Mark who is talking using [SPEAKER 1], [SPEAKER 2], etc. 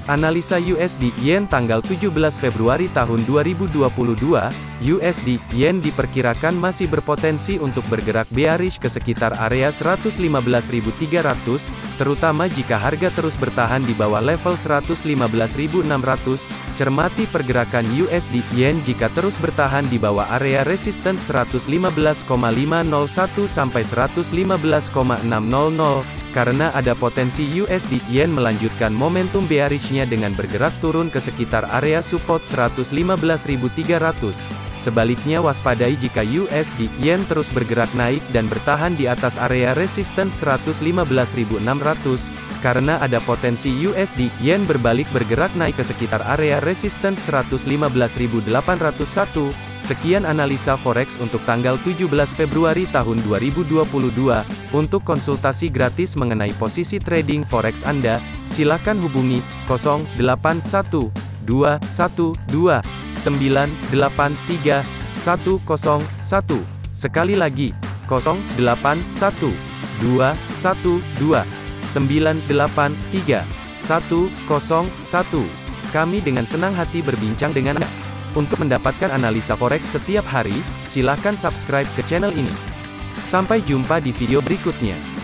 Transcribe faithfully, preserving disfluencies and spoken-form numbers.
[SPEAKER 1] Analisa U S D Yen tanggal tujuh belas Februari tahun dua ribu dua puluh dua, U S D Yen diperkirakan masih berpotensi untuk bergerak bearish ke sekitar area seratus lima belas ribu tiga ratus, terutama jika harga terus bertahan di bawah level seratus lima belas ribu enam ratus. Cermati pergerakan U S D Yen jika terus bertahan di bawah area resistance seratus lima belas koma lima nol satu sampai seratus lima belas koma enam nol nol. Karena ada potensi U S D Yen melanjutkan momentum bearishnya dengan bergerak turun ke sekitar area support seratus lima belas ribu tiga ratus. Sebaliknya waspadai jika U S D Yen terus bergerak naik dan bertahan di atas area resistance seratus lima belas ribu enam ratus, karena ada potensi U S D Yen berbalik bergerak naik ke sekitar area resistance seratus lima belas ribu delapan ratus satu. Sekian analisa forex untuk tanggal tujuh belas Februari tahun dua ribu dua puluh dua. Untuk konsultasi gratis mengenai posisi trading forex Anda, silakan hubungi nol delapan satu dua satu dua sembilan delapan tiga satu nol satu. Sekali lagi, nol delapan satu dua satu dua sembilan delapan tiga satu nol satu. Kami dengan senang hati berbincang dengan Anda. Untuk mendapatkan analisa forex setiap hari, silakan subscribe ke channel ini. Sampai jumpa di video berikutnya.